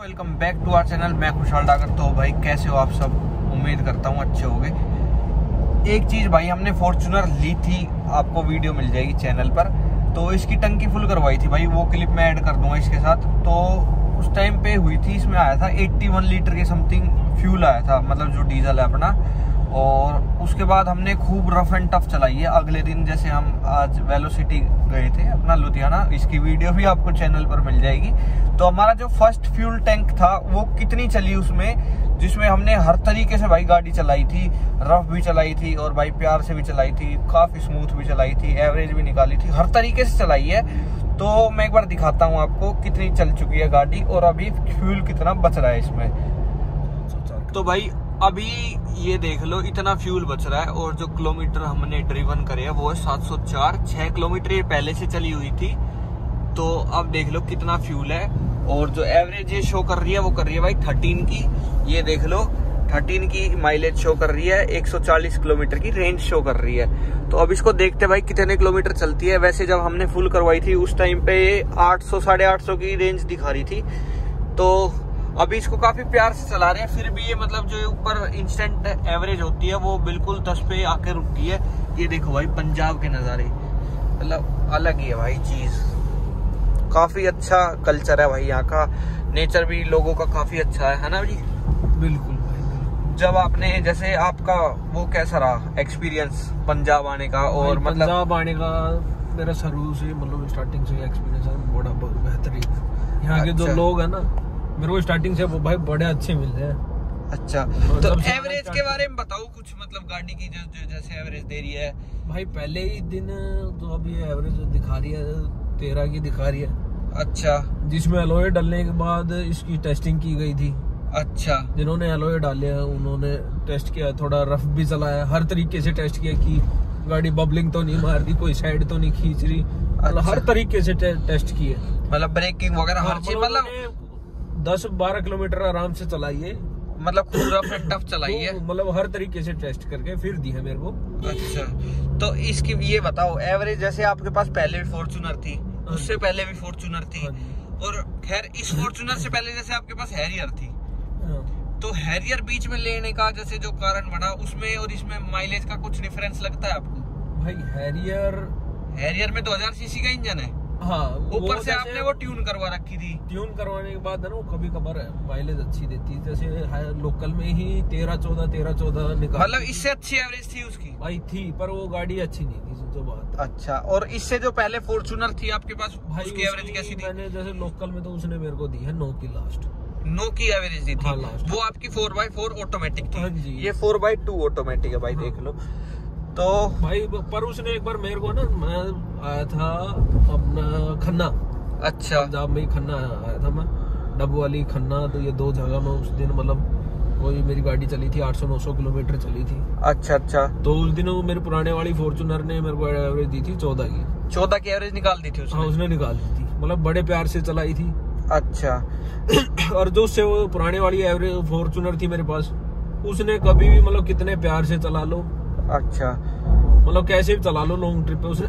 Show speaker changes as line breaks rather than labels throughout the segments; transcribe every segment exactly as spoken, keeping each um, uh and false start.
Welcome back to our channel. मैं खुशहाल डागर। तो भाई कैसे हो आप सब? उम्मीद करता हूँ अच्छे होंगे। एक चीज़ भाई, हमने फॉर्च्यूनर ली थी, आपको वीडियो मिल जाएगी चैनल पर। तो इसकी टंकी फुल करवाई थी भाई, वो क्लिप मैं ऐड कर दूंगा इसके साथ। तो उस टाइम पे हुई थी, इसमें आया था इक्यासी लीटर के समथिंग फ्यूल आया था, मतलब जो डीजल है अपना। और उसके बाद हमने खूब रफ एंड टफ चलाई है। अगले दिन जैसे हम आज वेलोसिटी गए थे अपना लुधियाना, इसकी वीडियो भी आपको चैनल पर मिल जाएगी। तो हमारा जो फर्स्ट फ्यूल टैंक था वो कितनी चली उसमें, जिसमें हमने हर तरीके से भाई गाड़ी चलाई थी, रफ भी चलाई थी और भाई प्यार से भी चलाई थी, काफी स्मूथ भी चलाई थी, एवरेज भी निकाली थी, हर तरीके से चलाई है। तो मैं एक बार दिखाता हूँ आपको कितनी चल चुकी है गाड़ी और अभी फ्यूल कितना बच रहा है इसमें। तो भाई अभी ये देख लो, इतना फ्यूल बच रहा है और जो किलोमीटर हमने ड्रिवन करे है वो है सात सौ चार। छह किलोमीटर ये पहले से चली हुई थी। तो अब देख लो कितना फ्यूल है। और जो एवरेज ये शो कर रही है वो कर रही है भाई थर्टीन की। ये देख लो थर्टीन की माइलेज शो कर रही है, एक सौ चालीस किलोमीटर की रेंज शो कर रही है। तो अब इसको देखते भाई कितने किलोमीटर चलती है। वैसे जब हमने फुल करवाई थी उस टाइम पे आठ सौ साढ़े आठ सौ की रेंज दिखा रही थी। तो अभी इसको काफी प्यार से चला रहे हैं, फिर भी ये मतलब जो ऊपर इंस्टेंट एवरेज होती है वो बिल्कुल दस पे आके रुकती है। ये देखो भाई पंजाब के नज़ारे, मतलब अलग ही है भाई चीज। काफी अच्छा कल्चर है भाई यहाँ का, नेचर भी लोगों का काफी अच्छा है, है ना जी?
बिल्कुल भाई।
जब आपने जैसे आपका वो कैसा रहा एक्सपीरियंस पंजाब आने का? और मतलब
पंजाब आने का मेरा शुरू से मतलब स्टार्टिंग से एक्सपीरियंस है बड़ा बेहतरीन। यहाँ के जो लोग है ना, मेरे को स्टार्टिंग से वो भाई बड़े अच्छे मिल रहे हैं।
अच्छा, तो एवरेज के बारे में बताओ कुछ, मतलब गाड़ी की जो, जो जैसे एवरेज दे रही है
भाई। पहले ही दिन तो अभी एवरेज दिखा रही है तेरह की दिखा रही है।
अच्छा,
जिसमें एलॉय डालने के बाद इसकी टेस्टिंग की गई थी।
अच्छा,
जिन्होंने एलॉय डाले हैं उन्होंने टेस्ट किया, थोड़ा रफ भी चलाया, हर तरीके से टेस्ट किया कि गाड़ी बबलिंग तो नहीं मार रही, कोई साइड तो नहीं खींच रही। अच्छा। हर तरीके से टे, टेस्ट किए,
मतलब ब्रेकिंग वगैरह हर चीज, मतलब
दस बारह किलोमीटर आराम से चलाइए, मतलब
पूरा फिट टफ चलाई है,
मतलब हर तरीके से टेस्ट करके फिर दी है मेरे को।
अच्छा, तो इसकी ये बताओ एवरेज, जैसे आपके पास पहले फॉर्च्यूनर थी, उससे पहले भी फॉर्च्यूनर थी, और खैर इस फॉर्च्यूनर से पहले जैसे आपके पास हैरियर थी, तो हैरियर बीच में लेने का जैसे जो कारण बना, उसमें और इसमें माइलेज का कुछ डिफरेंस लगता है आपको? भाई
हैरियर
हैरियर में दो हज़ार सीसी का इंजन है।
हाँ,
ऊपर से आपने वो ट्यून करवा रखी थी।
ट्यून करवाने के बाद है ना, वो कभी कभार माइलेज अच्छी देती है। जैसे लोकल में ही तेरह चौदह तेरह चौदह निकाल,
मतलब इससे अच्छी एवरेज थी उसकी
भाई थी, पर वो गाड़ी अच्छी नहीं थी जो बात।
अच्छा, और इससे जो पहले फॉर्च्यूनर थी आपके पास भाई, उसकी एवरेज कैसी थी?
मैंने जैसे लोकल में तो उसने मेरे को दी है नौ की लास्ट,
नौ की एवरेज दी थी।
हाँ,
वो आपकी फोर बाई फोर ऑटोमेटिक थी।
हाँ जी।
ये फोर बाई टू ऑटोमेटिक है भाई। हाँ। देख लो तो
भाई, पर उसने एक बार मेरे को ना, मैं आया था अपना खन्ना।
अच्छा,
पंजाब में ही खन्ना आया था मैं, डब्बू वाली खन्ना। तो ये दो जगह में उस दिन मतलब कोई मेरी गाड़ी चली थी, आठ सौ नौ सौ किलोमीटर चली थी।
अच्छा अच्छा।
तो उस दिन वो मेरे पुराने वाली फॉर्च्यूनर ने मेरे को एवरेज दी थी चौदह की।
चौदह की एवरेज निकाल दी थी उसने?
हाँ, उसने निकाल दी थी, मतलब बड़े प्यार से चलाई थी।
अच्छा।
और जो उससे वो पुराने वाली एवरेज फॉर्च्यूनर थी मेरे पास, उसने कभी भी मतलब कितने प्यार से चला लो,
अच्छा,
मतलब कैसे भी चला लो लॉन्ग ट्रिप पे, उसने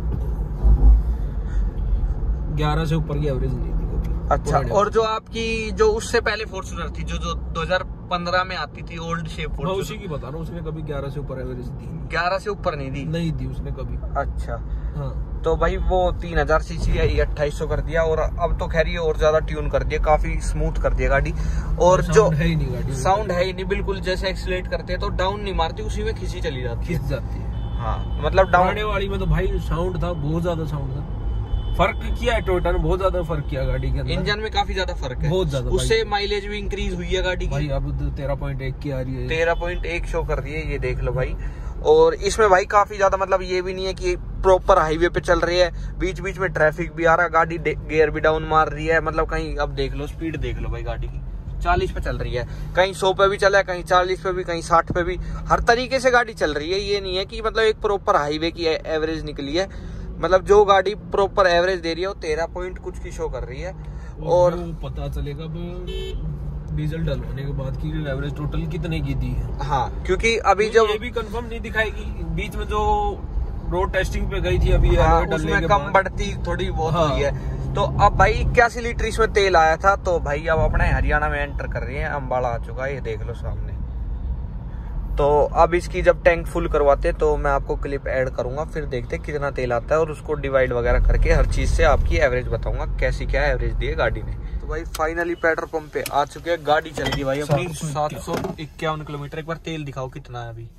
ग्यारह से ऊपर की एवरेज नहीं दी कभी।
अच्छा, और जो आपकी जो उससे पहले फॉर्च्यूनर थी, जो जो दो हज़ार पंद्रह में आती थी ओल्ड शेप फॉर्च्यूनर,
उसी की बता रहा हूँ, उसने कभी ग्यारह से ऊपर एवरेज दी?
ग्यारह से ऊपर नहीं दी? नहीं
दी उसने कभी।
अच्छा।
हाँ, तो
भाई वो तीन हजार सीसी है, ये अट्ठाईस सौ कर दिया, और अब तो खैर ये और ज्यादा ट्यून कर दिया, काफी स्मूथ कर दिया गाड़ी। और जो
है ही नहीं गाड़ी,
साउंड है ही नहीं बिल्कुल। जैसे एक्सीलरेट करते हैं तो डाउन नहीं मारती, उसी में खिंची चली जाती
खिंच जाती है।
हाँ, मतलब डाउन
वाली में तो भाई साउंड था, बहुत ज्यादा साउंड था। फर्क किया है टोयोटा ने, बहुत ज्यादा फर्क किया गाड़ी के अंदर।
इंजन में काफी ज्यादा फर्क है,
बहुत ज्यादा।
उससे माइलेज भी इंक्रीज हुई है गाड़ी की
भाई। अब तेरह पॉइंट एक की आ रही है,
तेरह पॉइंट एक शो कर रही है, ये देख लो भाई। और इसमें भाई काफी ज्यादा, मतलब ये भी नहीं है कि प्रॉपर हाईवे पे चल रही है, बीच बीच में ट्रैफिक भी आ रहा है, गाड़ी गियर भी डाउन मार रही है, मतलब कहीं अब देख लो स्पीड देख लो भाई गाड़ी की, चालीस पे चल रही है, कहीं सौ पे भी चला है, कहीं चालीस पे भी, कहीं साठ पे भी, हर तरीके से गाड़ी चल रही है। ये नहीं है कि मतलब एक प्रॉपर हाईवे की एवरेज निकली है, मतलब जो गाड़ी प्रॉपर एवरेज दे रही है वो तेरह पॉइंट कुछ की शो कर रही है। और
पता चलेगा डीजल डलवाने के बाद की एवरेज टोटल कितने की दी है।
हाँ, क्योंकि अभी जब
ये भी कंफर्म नहीं दिखाएगी, बीच में जो रोड टेस्टिंग पे गई थी अभी,
हाँ, उसमें कम बढ़ती थोड़ी बहुत
हाँ,
हुई है। तो अब भाई इक्यासी लीटर इसमें तेल आया था। तो भाई अब अपने हरियाणा में एंटर कर रही है, अम्बाला आ चुका है, ये देख लो सामने। तो अब इसकी जब टैंक फुल करवाते तो मैं आपको क्लिप ऐड करूंगा, फिर देखते कितना तेल आता है और उसको डिवाइड वगैरह करके हर चीज से आपकी एवरेज बताऊंगा कैसी क्या एवरेज दी है गाड़ी ने। तो भाई फाइनली पेट्रोल पंप पे आ चुके हैं, गाड़ी चल गई भाई अपनी सात सौ इक्यावन किलोमीटर। एक बार तेल दिखाओ कितना है अभी।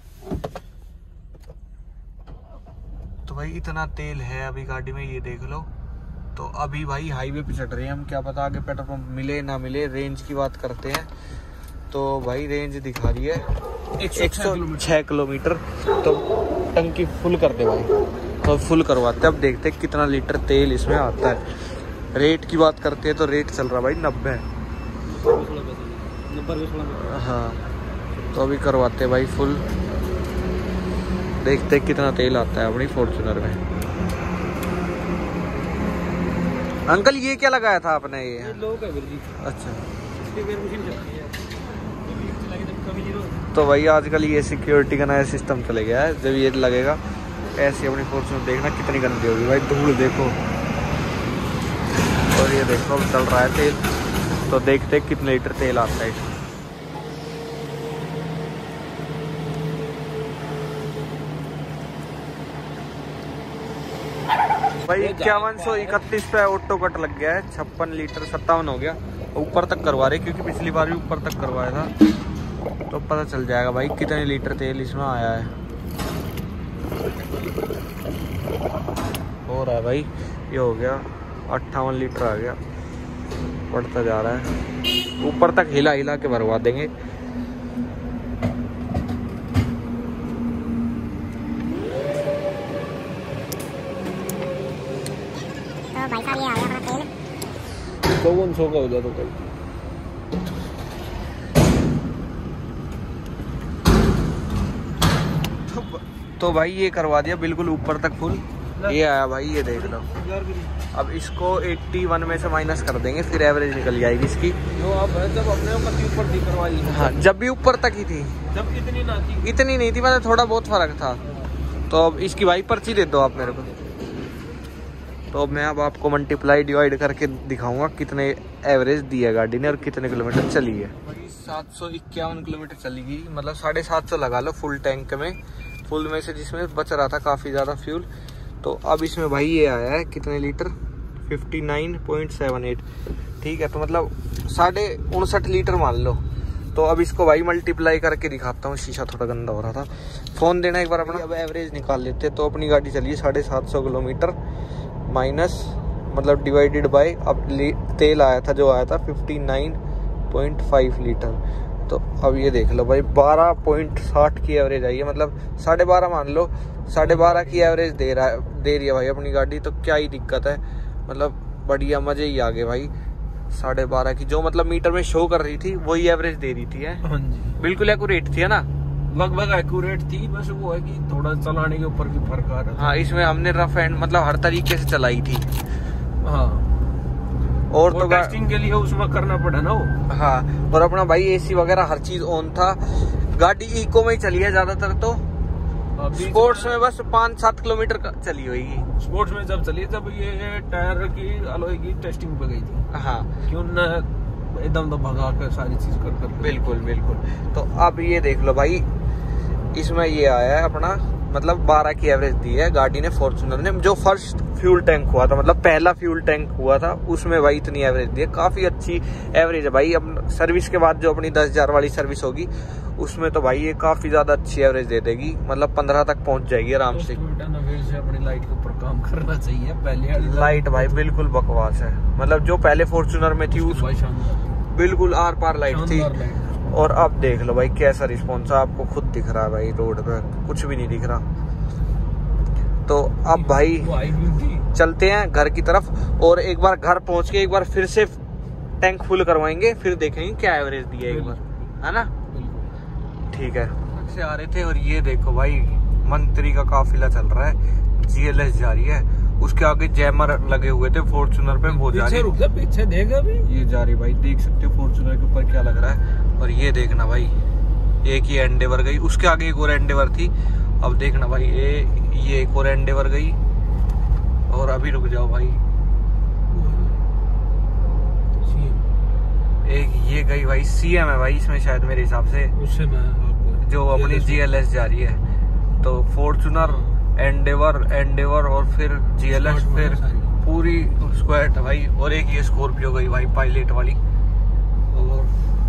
तो भाई इतना तेल है अभी गाड़ी में, ये देख लो। तो अभी भाई हाईवे पे चढ़ रहे हैं हम, क्या पता आगे पेट्रोल पंप मिले ना मिले। रेंज की बात करते हैं तो भाई रेंज दिखा रही है एक सौ छह किलोमीटर। तो टंकी फुल कर दे भाई, तो फुल करवाते हैं। अब देखते हैं कितना लीटर तेल इसमें आता है। रेट की बात करते हैं तो रेट चल रहा भाई नब्बे। हाँ तो अभी करवाते हैं भाई फुल, देखते हैं कितना तेल आता है अपनी फॉर्च्यूनर में। अंकल ये क्या लगाया था आपने? ये, ये लोग है जी। अच्छा तो भाई आजकल ये सिक्योरिटी का नया सिस्टम चले गया है। जब ये लगेगा ऐसे अपनी फॉर्च्यूनर देखना कितनी गंदी होगी भाई, धूल देखो। और ये देखो अब चल रहा है तेल, तो देखते कितने लीटर तेल आता है इसमें। भाई इक्यावन सौ इकतीस पे ऑटो कट लग गया है। छप्पन लीटर सत्तावन हो गया। ऊपर तक करवा रहे क्योंकि पिछली बार भी ऊपर तक करवाया था, तो पता चल जाएगा भाई कितने लीटर तेल इसमें आया है। हो रहा है भाई, ये हो गया अट्ठावन लीटर आ गया, बढ़ता जा रहा है। ऊपर तक हिला हिला के भरवा देंगे।
तो भाई साहब ये आ गया अपना तेल।
चौवन सौ का हो जाता कल।
तो भाई ये करवा दिया बिल्कुल ऊपर तक फुल, ये आया भाई, ये देख लो। अब इसको इक्यासी में से माइनस कर देंगे, फिर एवरेज निकल जाएगी इसकी।
जो आप जब अपने ऊपर थी करवाई।
हाँ जब भी ऊपर तक ही थी,
जब इतनी ना थी,
इतनी नहीं थी, मतलब थोड़ा बहुत फर्क था। तो अब इसकी भाई पर्ची दे दो आप मेरे को। तो मैं अब आपको मल्टीप्लाई डिवाइड करके दिखाऊंगा कितने एवरेज दी है गाड़ी ने और कितने किलोमीटर चली है। भाई सात सौ इक्यावन किलोमीटर चली गई, मतलब साढ़े सात सौ लगा लो फुल टैंक में। फुल में से जिसमें बच रहा था काफ़ी ज़्यादा फ्यूल। तो अब इसमें भाई ये आया है कितने litre, fifty nine point seven eight. ठीक है, तो मतलब साढ़े उनसठ लीटर मान लो। तो अब इसको भाई मल्टीप्लाई करके दिखाता हूँ। शीशा थोड़ा गंदा हो रहा था, फ़ोन देना एक बार अपना। अब एवरेज निकाल लेते। तो अपनी गाड़ी चली साढ़े सात सौ किलोमीटर माइनस मतलब डिवाइडेड बाय अब तेल आया था जो आया था fifty nine point five litre. तो अब ये देख लो भाई बारह पॉइंट साठ की एवरेज आई है, मतलब साढ़े बारह मान लो, साढ़े बारह की एवरेज दे रहा है दे रही है भाई अपनी गाड़ी। तो क्या ही दिक्कत है, मतलब बढ़िया मजे ही आ गए भाई। साढ़े बारह की जो मतलब मीटर में शो कर रही थी वही एवरेज दे रही थी है।
हाँ जी
बिल्कुल एक्यूरेट थी है ना,
लगभग एक्यूरेट थी। बस वो है कि थोड़ा चलाने के ऊपर भी फर्क आ रहा था।
हाँ इसमें हमने रफ एंड मतलब हर तरीके से चलाई थी।
हाँ
और
वो
तो
टेस्टिंग के लिए उसमें करना पड़ा ना वो।
हाँ और अपना भाई एसी वगैरह हर चीज ऑन था। गाड़ी इको में ही चली है ज्यादातर, तो स्पोर्ट्स में बस पाँच सात किलोमीटर चली होगी।
स्पोर्ट्स में जब चली जब ये टायर की अलॉय की टेस्टिंग पे गई थी।
हाँ
क्यों न एकदम तो भगा कर सारी चीज कर कर
बिल्कुल बिल्कुल। तो अब ये देख लो भाई इसमें ये आया है अपना मतलब बारह की एवरेज दी है गाड़ी ने फॉर्च्यूनर ने। जो फर्स्ट फ्यूल टैंक हुआ था मतलब पहला फ्यूल टैंक हुआ था उसमें भाई इतनी एवरेज दी है, काफी अच्छी एवरेज है भाई। अब सर्विस के बाद जो अपनी दस हजार वाली सर्विस होगी उसमें तो भाई ये काफी ज्यादा अच्छी एवरेज दे देगी, मतलब पंद्रह तक पहुंच जाएगी आराम से।
से अपनी लाइट के ऊपर काम करना चाहिए। पहले
लाइट भाई बिल्कुल बकवास है, मतलब जो पहले फॉर्च्यूनर में थी उस बिल्कुल आर पार लाइट थी। और अब देख लो भाई कैसा रिस्पॉन्स है, आपको खुद दिख रहा है भाई, रोड पे कुछ भी नहीं दिख रहा। तो अब भाई चलते हैं घर की तरफ और एक बार घर पहुंच के एक बार फिर से टैंक फुल करवाएंगे, फिर देखेंगे क्या एवरेज दी है एक बार, है ना। ठीक है से आ रहे थे और ये देखो भाई मंत्री का काफिला चल रहा है, जीएलएस जा रही है, उसके आगे जैमर लगे हुए थे फॉर्च्यूनर पे, वो जा रही है।
पीछे देख अभी ये
जा रही भाई, देख सकते हो फॉर्च्यूनर के ऊपर क्या लग रहा है। और ये देखना भाई एक ही एंडेवर गई, उसके आगे एक और एंडेवर थी। अब देखना भाई ये ये एक और एंडेवर गई और अभी रुक जाओ भाई एक ये गई भाई सीएम है भाई इसमें शायद मेरे हिसाब से,
उससे मैं आपको
जो अपनी जीएलएस जा रही है। तो फॉर्च्यूनर, एंडेवर एंडेवर और फिर जीएलएस, फिर पूरी स्क्वाड भाई। और एक ये स्कॉर्पियो गई भाई पायलट वाली। और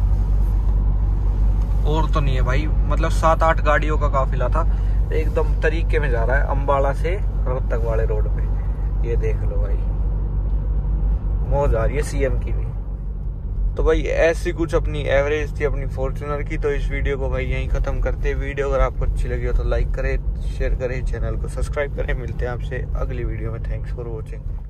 और तो नहीं है भाई, मतलब सात आठ गाड़ियों का काफिला था। एकदम तरीके में जा रहा है अम्बाला से रोहतक वाले रोड पे। ये देख लो भाई, मौज आ रही है सीएम की भी। तो भाई ऐसी कुछ अपनी एवरेज थी अपनी फॉर्च्यूनर की। तो इस वीडियो को भाई यहीं खत्म करते हैं। वीडियो अगर आपको अच्छी लगी हो तो लाइक करें, शेयर करें, चैनल को सब्सक्राइब करें। मिलते हैं आपसे अगली वीडियो में। Thanks for watching.